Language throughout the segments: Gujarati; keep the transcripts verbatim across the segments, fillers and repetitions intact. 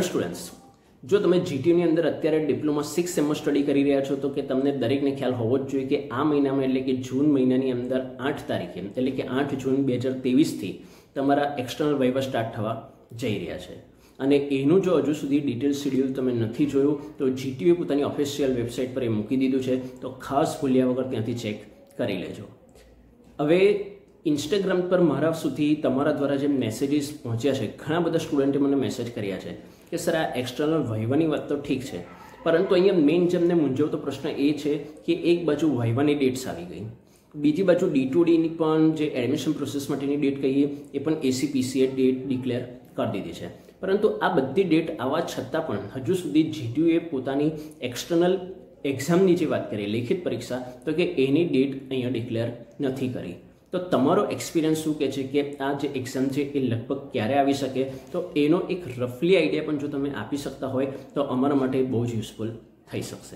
સ્ટુડન્ટ્સ, જો તમે જીટીયુની અંદર અત્યારે ડિપ્લોમા સિક્સ સેમમાં સ્ટડી કરી રહ્યા છો તો કે તમને દરેકને ખ્યાલ હોવો જ જોઈએ કે આ મહિનામાં એટલે કે જૂન મહિનાની અંદર આઠ તારીખે એટલે કે આઠ જૂન બે હજાર ત્રેવીસથી તમારા એક્સટર્નલ વાઇવા સ્ટાર્ટ થવા જઈ રહ્યા છે. અને એનું જો હજુ સુધી ડિટેલ શેડ્યુલ તમે નથી જોયું તો જીટીયુએ પોતાની ઓફિશિયલ વેબસાઇટ પર એ મૂકી દીધું છે, તો ખાસ ભૂલ્યા વગર ત્યાંથી ચેક કરી લેજો. હવે ઇન્સ્ટાગ્રામ પર મારા સુધી તમારા દ્વારા જે મેસેજીસ પહોંચ્યા છે, ઘણા બધા સ્ટુડન્ટે મને મેસેજ કર્યા છે કે સર આ એક્સટર્નલ વાઇવાની વાત તો ઠીક છે, પરંતુ અહીંયા મેઇન જેમને મૂંઝવતો પ્રશ્ન એ છે કે એક બાજુ વાઇવાની ડેટ્સ આવી ગઈ, બીજી બાજુ ડી ટુ ડીની પણ જે એડમિશન પ્રોસેસ માટેની ડેટ કહીએ એ પણ એસીપીસીએ ડેટ ડિક્લેર કરી દીધી છે. પરંતુ આ બધી ડેટ આવવા છતાં પણ હજુ સુધી જીટીયુએ પોતાની એક્સટર્નલ એક્ઝામની જે વાત કરીએ લેખિત પરીક્ષા તો કે એની ડેટ અહીંયા ડિક્લેર નથી કરી. તો તમારો એક્સપિરિયન્સ શું કહે છે કે આ જે એક્ઝામ છે એ લગભગ ક્યારે આવી શકે, તો એનો એક રફલી આઈડિયા પણ જો તમે આપી શકતા હોય તો અમારા માટે બહુ જ યુઝફુલ થઈ શકશે.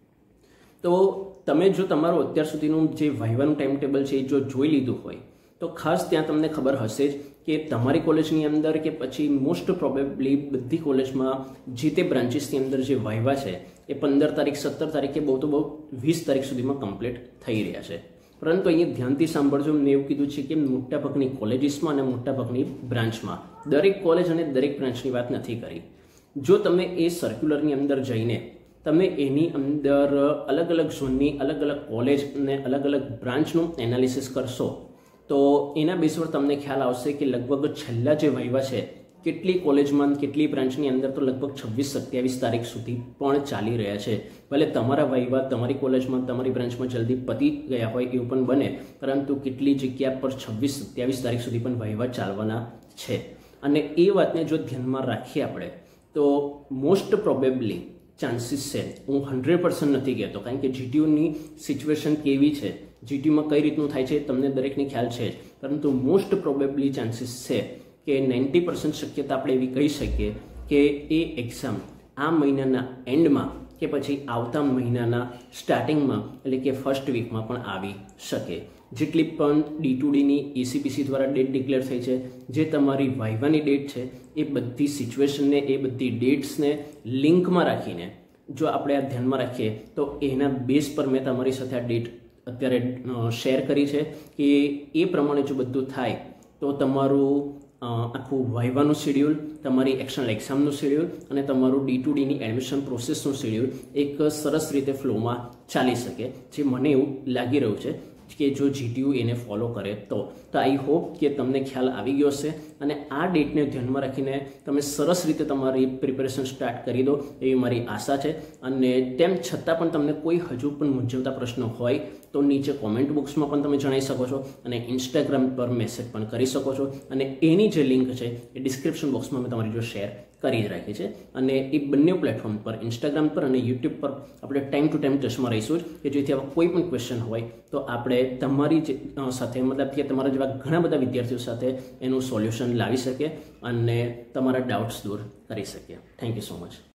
તો તમે જો તમારું અત્યાર સુધીનું જે વાઇવાનું ટાઈમ ટેબલ છે એ જો જોઈ લીધું હોય તો ખાસ ત્યાં તમને ખબર હશે જ કે તમારી કોલેજની અંદર કે પછી મોસ્ટ પ્રોબેબલી બધી કોલેજમાં જે તે બ્રાન્ચીસની અંદર જે વાઇવા છે એ પંદર તારીખ સત્તર તારીખે બહુ તો બહુ વીસ તારીખ સુધીમાં કમ્પ્લીટ થઈ રહ્યા છે. પરંતુ અહીંયા ધ્યાનથી સાંભળજો, મેં એવું કીધું છે કે મોટાભાગની કોલેજીસમાં અને મોટાભાગની બ્રાન્ચમાં દરેક કોલેજ અને દરેક બ્રાન્ચની વાત નથી કરી. જો તમે એ સર્ક્યુલરની અંદર જઈને તમે એની અંદર અલગ અલગ ઝોનની અલગ અલગ કોલેજ અને અલગ અલગ બ્રાન્ચનું એનાલિસિસ કરશો તો એના બેસ પર તમને ખ્યાલ આવશે કે લગભગ છેલ્લા જે વાઇવા છે કેટલી કોલેજમાં કેટલી બ્રાન્ચની અંદર તો લગભગ છવ્વીસ સત્યાવીસ તારીખ સુધી પણ ચાલી રહ્યા છે. ભલે તમારા વાઇવા તમારી કોલેજમાં તમારી બ્રાન્ચમાં જલ્દી પતી ગયા હોય એવું પણ બને, પરંતુ કેટલી જગ્યા પર છવ્વીસ સત્યાવીસ તારીખ સુધી પણ વાઇવા ચાલવાના છે. અને એ વાતને જો ધ્યાનમાં રાખીએ આપણે તો મોસ્ટ પ્રોબેબલી ચાન્સીસ છે, હું હંડ્રેડ પર્સન્ટ નથી કહેતો કારણ કે જીટીયુની સિચ્યુએશન કેવી છે, જીટીયુમાં કઈ રીતનું થાય છે તમને દરેકને ખ્યાલ છે જ, પરંતુ મોસ્ટ પ્રોબેબલી ચાન્સીસ છે કે નાઇન્ટી પર્સન્ટ શક્યતા આપણે એવી કહી શકીએ કે એ એક્ઝામ આ મહિનાના એન્ડમાં કે પછી આવતા મહિનાના સ્ટાર્ટિંગમાં એટલે કે ફર્સ્ટ વીકમાં પણ આવી શકે. જેટલી પણ ડી ટુ ડીની એસીપીસી દ્વારા ડેટ ડિક્લેર થઈ છે, જે તમારી વાઇવાની ડેટ છે, એ બધી સિચ્યુએશનને એ બધી ડેટ્સને લિંકમાં રાખીને જો આપણે આ ધ્યાનમાં રાખીએ તો એના બેઝ પર મેં તમારી સાથે આ ડેટ અત્યારે શેર કરી છે કે એ પ્રમાણે જો બધું થાય તો તમારું આખું વાઇવાનું શેડ્યુલ, તમારી એક્સટર્નલ એક્ઝામનું શેડ્યુલ અને તમારું ડી ટુ ડીની એડમિશન પ્રોસેસનું શેડ્યુલ એક સરસ રીતે ફ્લોમાં ચાલી શકે, જે મને એવું લાગી રહ્યું છે કે જો જીટીયુ એને ફોલો કરે તો તો આઈ હોપ કે તમને ખ્યાલ આવી ગયો હશે અને આ ડેટને ધ્યાનમાં રાખીને તમે સરસ રીતે તમારી પ્રિપેરેશન સ્ટાર્ટ કરી દો એવી મારી આશા છે. અને તેમ છતાં પણ તમને કોઈ હજુ પણ મૂંઝવતા પ્રશ્નો હોય તો નીચે કોમેન્ટ બોક્સમાં પણ તમે જણાવી શકો છો અને ઇન્સ્ટાગ્રામ પર મેસેજ પણ કરી શકો છો. અને એની જે લિંક છે એ ડિસ્ક્રિપ્શન બોક્સમાં મેં તમારી જો શેર કરી જ રાખી છે. અને એ બંને પ્લેટફોર્મ પર ઇન્સ્ટાગ્રામ પર અને યુટ્યુબ પર આપણે ટાઈમ ટુ ટાઈમ ટચમાં રહીશું જ કે જેથી આવા કોઈ પણ ક્વેશ્ચન હોય તો આપણે તમારી સાથે મતલબ કે તમારા જેવા ઘણા બધા વિદ્યાર્થીઓ સાથે એનું સોલ્યુશન લાવી શકીએ અને તમારા ડાઉટ્સ દૂર કરી શકીએ. Thank you so much.